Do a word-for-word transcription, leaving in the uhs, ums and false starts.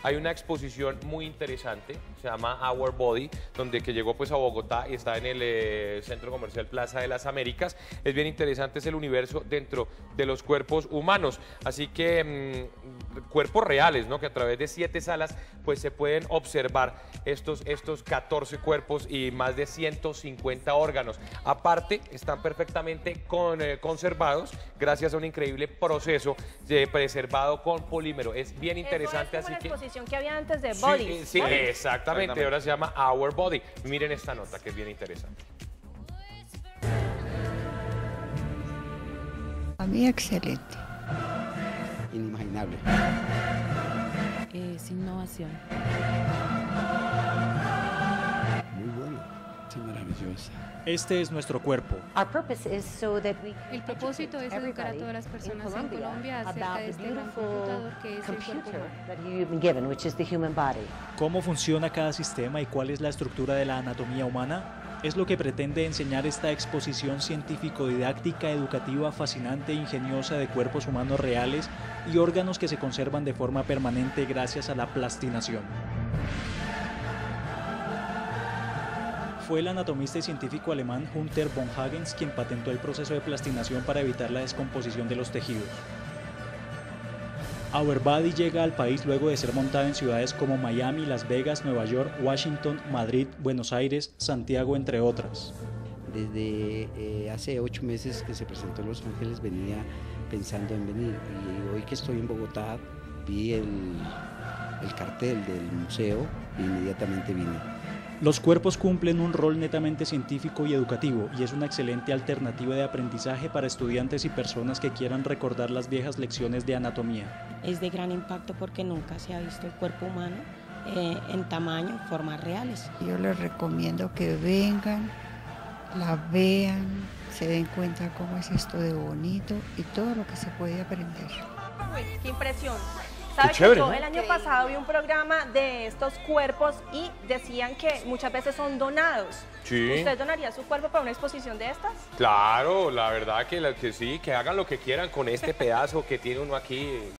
hay una exposición muy interesante, se llama Our Body, donde que llegó pues a Bogotá y está en el eh, Centro Comercial Plaza de las Américas. Es bien interesante, es el universo dentro de los cuerpos humanos, así que mmm, cuerpos reales, ¿no? Que a través de siete salas pues se pueden observar estos, estos catorce cuerpos y más de ciento cincuenta órganos. Aparte, están perfectamente con, eh, conservados gracias a un increíble proceso de preservado con polímero. Es bien interesante. Eso es como así la que exposición que había antes de sí, Bodies. sí, Bodies. exactamente. Ahora se llama Our Body. Miren esta nota que es bien interesante. A mí excelente. Inimaginable. Es innovación. Muy bueno. Es maravillosa. Este es nuestro cuerpo. El propósito es educar a todas las personas en Colombia acerca de este gran computador que es el cuerpo humano. ¿Cómo funciona cada sistema y cuál es la estructura de la anatomía humana? Es lo que pretende enseñar esta exposición científico-didáctica, educativa, fascinante e ingeniosa de cuerpos humanos reales y órganos que se conservan de forma permanente gracias a la plastinación. Fue el anatomista y científico alemán Hunter von Hagens quien patentó el proceso de plastinación para evitar la descomposición de los tejidos. Our Body llega al país luego de ser montada en ciudades como Miami, Las Vegas, Nueva York, Washington, Madrid, Buenos Aires, Santiago, entre otras. Desde eh, hace ocho meses que se presentó en Los Ángeles venía pensando en venir y hoy que estoy en Bogotá vi el, el cartel del museo e inmediatamente vine. Los cuerpos cumplen un rol netamente científico y educativo y es una excelente alternativa de aprendizaje para estudiantes y personas que quieran recordar las viejas lecciones de anatomía. Es de gran impacto porque nunca se ha visto el cuerpo humano eh, en tamaño, formas reales. Yo les recomiendo que vengan, la vean, se den cuenta cómo es esto de bonito y todo lo que se puede aprender. Uy, qué impresión. ¿Sabes que yo el año pasado vi un programa de estos cuerpos y decían que muchas veces son donados? Sí. ¿Usted donaría su cuerpo para una exposición de estas? Claro, la verdad que, que sí, que hagan lo que quieran con este pedazo que tiene uno aquí.